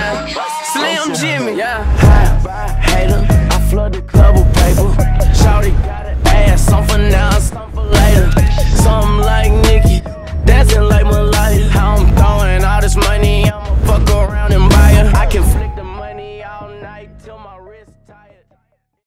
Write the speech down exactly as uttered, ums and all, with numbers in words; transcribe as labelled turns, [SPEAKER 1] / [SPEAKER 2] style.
[SPEAKER 1] yeah. Slim Jimmy, yeah.
[SPEAKER 2] High, hater, I flood the club with paper. Shawty got an ass, some for now, some for later. Something like Nicki, dancing like Malaya. How I'm throwing all this money, I'ma fuck around and buy her. I can flick the money all night till my wrist tired.